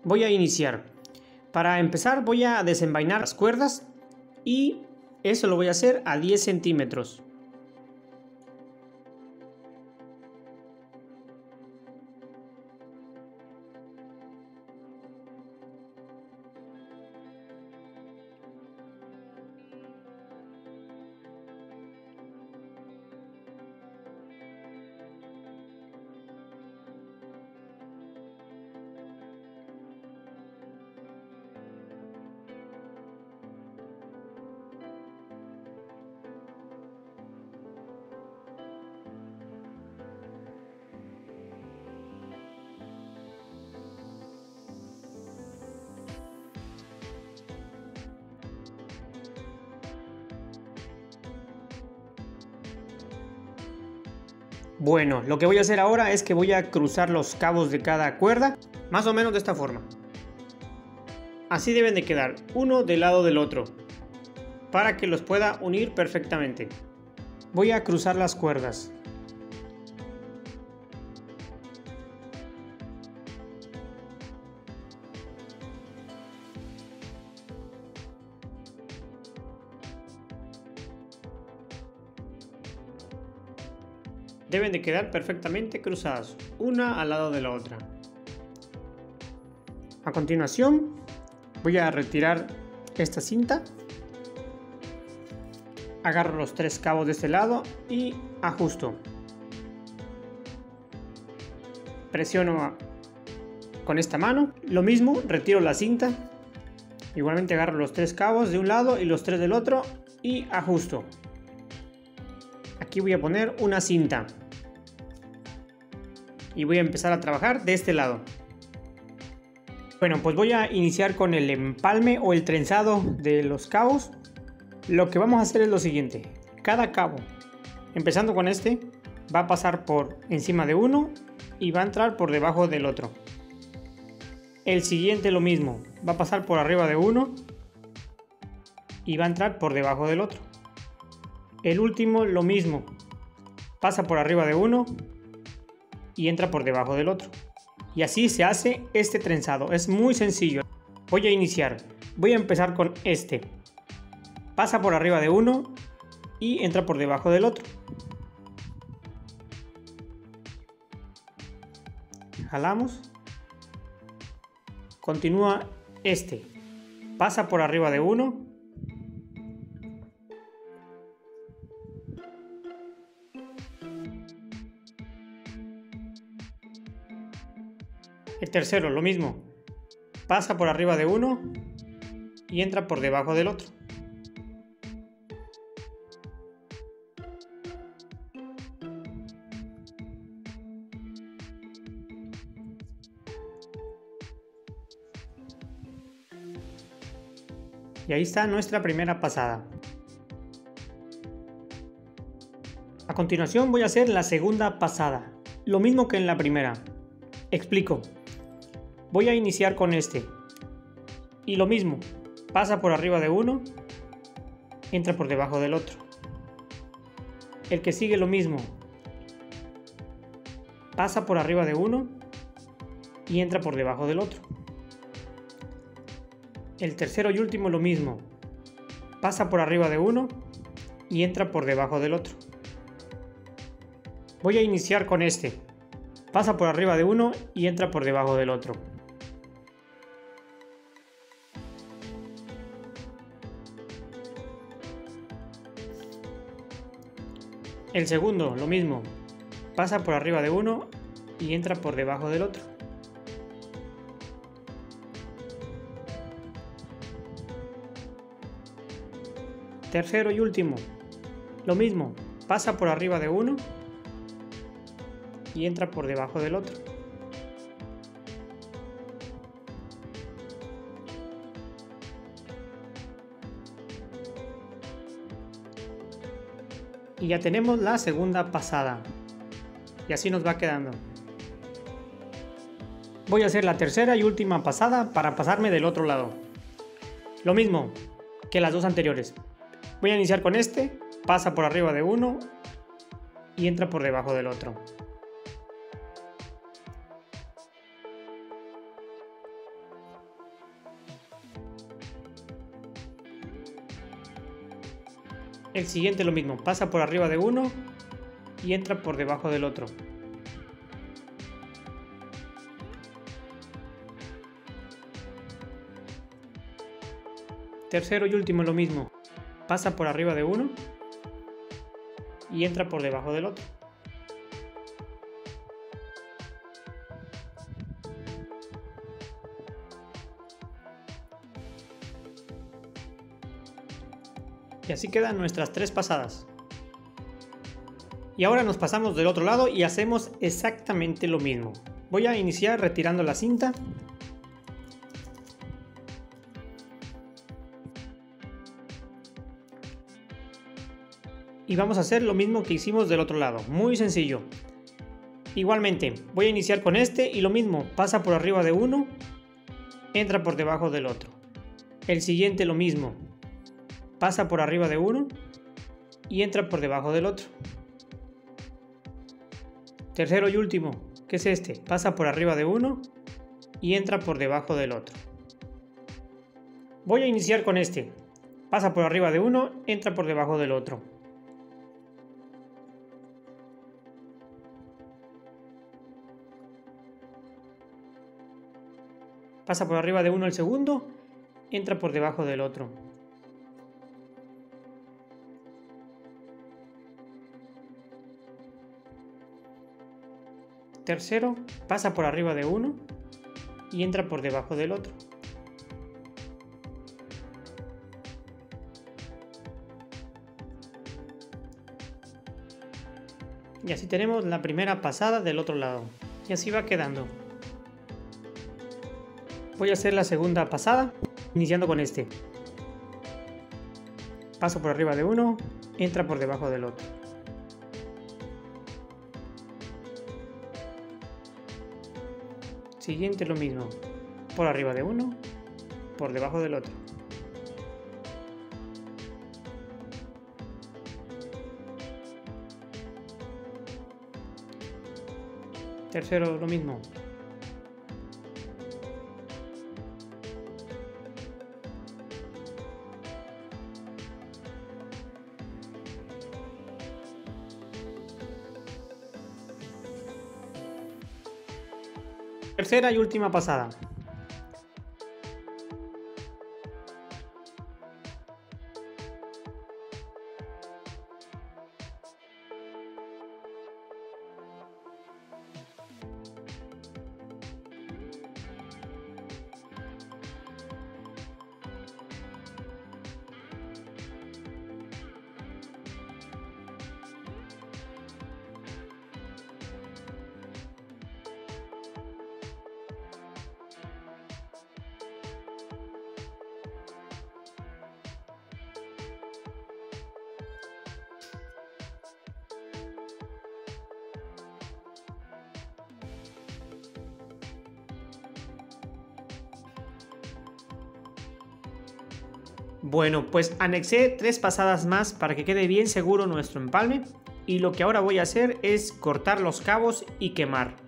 voy a iniciar. Para empezar voy a desenvainar las cuerdas y eso lo voy a hacer a 10 centímetros. Bueno, lo que voy a hacer ahora es que voy a cruzar los cabos de cada cuerda, más o menos de esta forma. Así deben de quedar, uno del lado del otro, para que los pueda unir perfectamente. Voy a cruzar las cuerdas. Deben de quedar perfectamente cruzadas, una al lado de la otra. A continuación, voy a retirar esta cinta. Agarro los 3 cabos de este lado y ajusto. Presiono con esta mano. Lo mismo, retiro la cinta. Igualmente agarro los 3 cabos de un lado y los 3 del otro y ajusto. Aquí voy a poner una cinta y voy a empezar a trabajar de este lado. Bueno, pues voy a iniciar con el empalme o el trenzado de los cabos. Lo que vamos a hacer es lo siguiente: cada cabo, empezando con este, va a pasar por encima de uno y va a entrar por debajo del otro. El siguiente lo mismo, va a pasar por arriba de uno y va a entrar por debajo del otro. El último lo mismo, pasa por arriba de uno y entra por debajo del otro. Y así se hace este trenzado, es muy sencillo. Voy a iniciar, voy a empezar con este. Pasa por arriba de uno y entra por debajo del otro. Jalamos. Continúa este. Pasa por arriba de uno. El tercero, lo mismo. Pasa por arriba de uno y entra por debajo del otro. Y ahí está nuestra primera pasada. A continuación voy a hacer la segunda pasada. Lo mismo que en la primera. Explico. Voy a iniciar con este. Y lo mismo. Pasa por arriba de uno. Entra por debajo del otro. El que sigue lo mismo. Pasa por arriba de uno. Y entra por debajo del otro. El tercero y último lo mismo. Pasa por arriba de uno y entra por debajo del otro. Voy a iniciar con este. Pasa por arriba de uno y entra por debajo del otro. El segundo, lo mismo. Pasa por arriba de uno y entra por debajo del otro. Tercero y último, lo mismo, pasa por arriba de uno y entra por debajo del otro. Y ya tenemos la segunda pasada. Y así nos va quedando. Voy a hacer la tercera y última pasada para pasarme del otro lado. Lo mismo que las dos anteriores. Voy a iniciar con este, pasa por arriba de uno y entra por debajo del otro. El siguiente lo mismo, pasa por arriba de uno y entra por debajo del otro. Tercero y último lo mismo, pasa por arriba de uno y entra por debajo del otro. Y así quedan nuestras 3 pasadas. Y ahora nos pasamos del otro lado y hacemos exactamente lo mismo. Voy a iniciar retirando la cinta. Y vamos a hacer lo mismo que hicimos del otro lado, muy sencillo. Igualmente, voy a iniciar con este y lo mismo, pasa por arriba de uno, entra por debajo del otro. El siguiente lo mismo, pasa por arriba de uno y entra por debajo del otro. Tercero y último, que es este, pasa por arriba de uno y entra por debajo del otro. Voy a iniciar con este, pasa por arriba de uno, entra por debajo del otro. Pasa por arriba de uno el segundo, entra por debajo del otro. Tercero, pasa por arriba de uno y entra por debajo del otro. Y así tenemos la primera pasada del otro lado. Y así va quedando. Voy a hacer la segunda pasada, iniciando con este. Paso por arriba de uno, entra por debajo del otro. Siguiente lo mismo, por arriba de uno, por debajo del otro. Tercero lo mismo. Tercera y última pasada. Bueno, pues anexé 3 pasadas más para que quede bien seguro nuestro empalme y lo que ahora voy a hacer es cortar los cabos y quemar.